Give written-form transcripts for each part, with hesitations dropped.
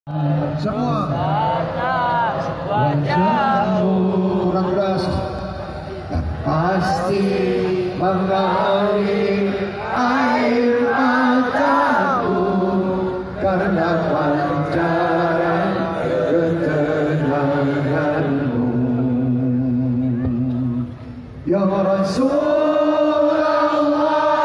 Semua wajahmu kurang keras pasti mengalir air mataku karena pancaran ketenanganmu. Ya Rosullallah,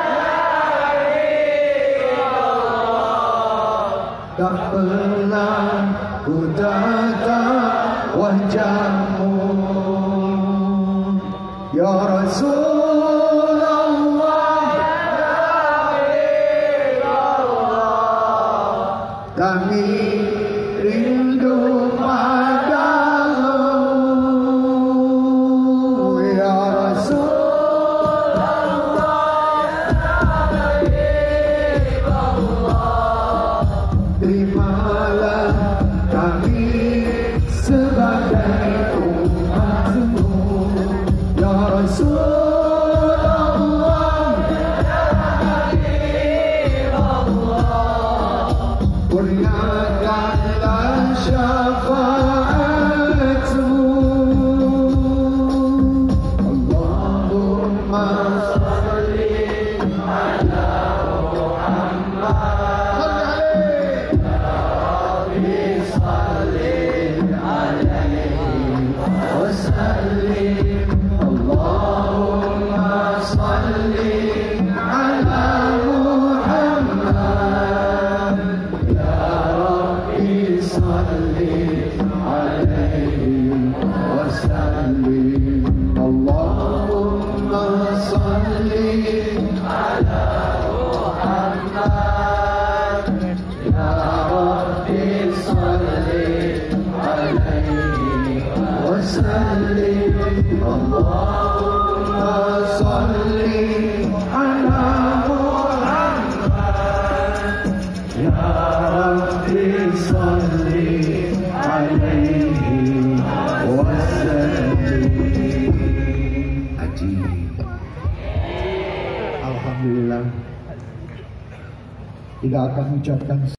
tak pernah ku tatap wajahmu. Ya Rasulullah, kami rindu padamu. Ya Rasulullah, terimalah kami sebagai umatmu. Ya Rasulullah, kurniakanlah syafaatmu. Allahumma salli ala Muhammad, salli alaihi wasallim. Allahumma salli ala Muhammad, ya Rabbi salli alaihi wasallim. Allahumma salli ala Muhammad, ya Rabbi salli alaihi wasallim. Allahumma salli ala Muhammad, ya Rabbi salli alaihi wasallim. Haji, alhamdulillah, tidak akan mengucapkan